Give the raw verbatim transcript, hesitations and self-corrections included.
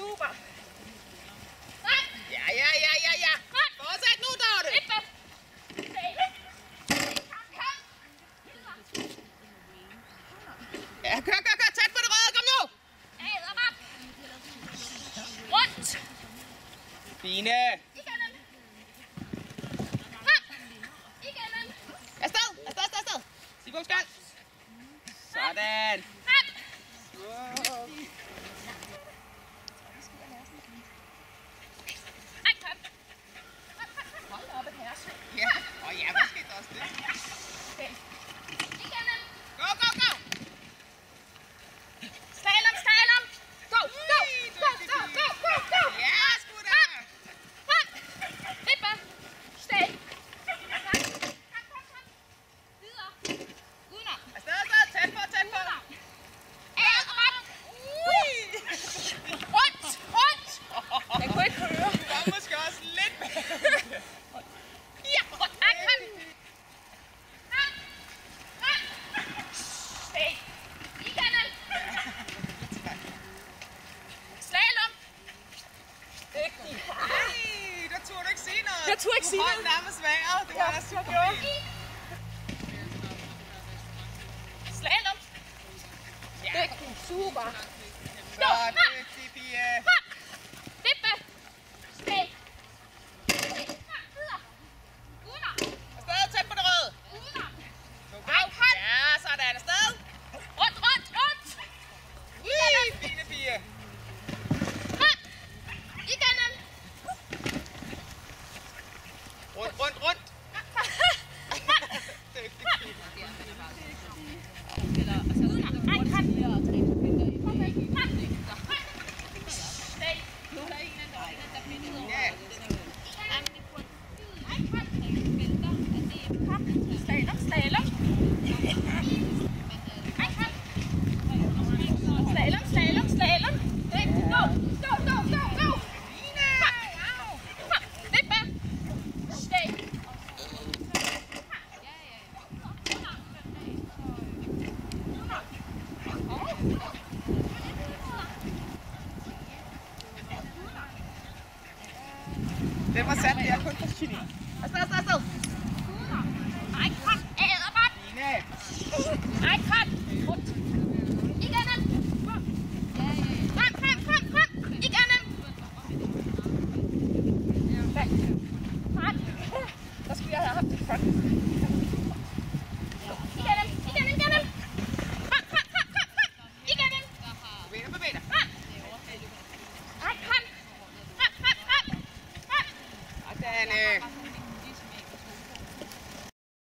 Super. Ja, ja, ja, ja, ja. Fortsæt nu, Dorte. Ja, kør, kør, kør. Tæt på det røde. Kom nu. Rundt. Fine. Igennem. Igennem. Afsted, afsted, afsted, afsted. Sibum skal. Sådan. Hold op et herresving. Ja, og ja, hvad skete der også det? Okay. Igennem. Go, go, go. Slalom, slalom. Go, go, go, go, go, go, go. Ja, sgu da. Hop. Rippe. Stay. Kom, kom, kom. Videre. Udenom. Afsted, afsted. Tæt på, tæt på. Ad, op. Ui. Rundt, rundt. Jeg kunne ikke høre. Du var måske også lidt med. Ja, rundt. Ej, kom. Kom. Kom. Stay. Igennem. Slalom. Dygtig. Ej, der turde du ikke sige noget. Jeg turde ikke sige Du noget. holdt nærmest vejret. Det var da super gjorde. fint. Slalom. Dygtig. Super. Så dygtig, pige. Hop. Rippe. Stay. Kom, videre. Udenom. Afsted, tæt på det røde. Udenom. Go, go. Ja, sådan. Afsted. Rundt, rundt, rundt. Ui, fine pige. Hop. Igennem. Rundt, rundt, rundt. Dygtig pige. Udenom. Ej, kom. Stay. Ja. Slalom, slalom. Ej, kom. Slalom, slalom, slalom. Go, go, go, go, go. Hop. Hop. Rippe. Stay. Udenom. Udenom.